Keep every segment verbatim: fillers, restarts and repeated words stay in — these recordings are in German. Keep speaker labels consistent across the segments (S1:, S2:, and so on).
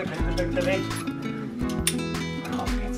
S1: der Klettersteig der Welt. Auf geht's.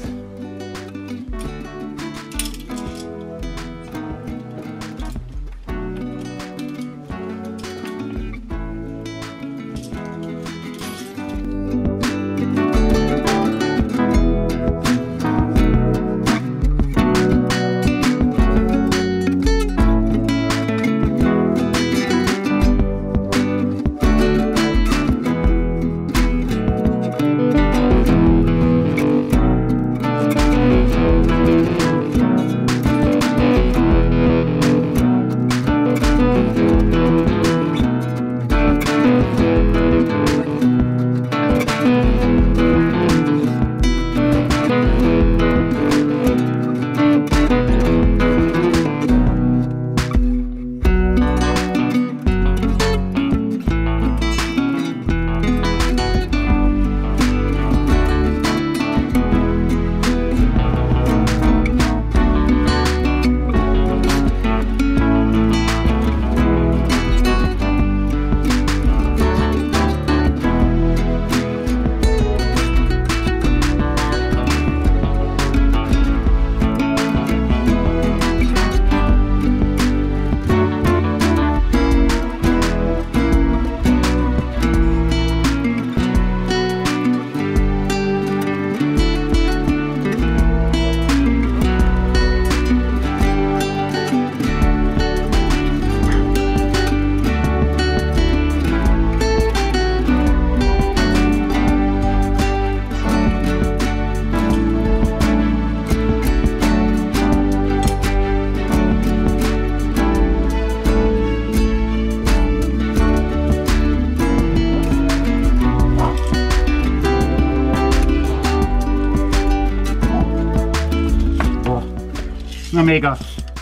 S1: Na mega,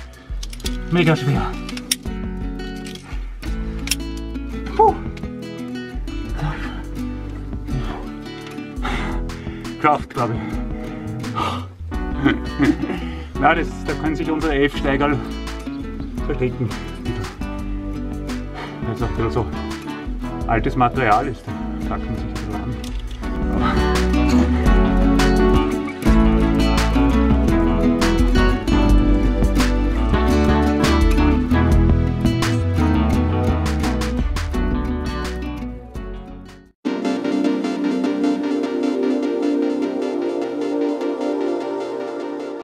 S1: mega schwer. Puh. Kraft, glaube ich. Na, das, da können sich unsere Elfsteigerl verstecken. Weil es auch ein bisschen so altes Material ist, da sagt man sich.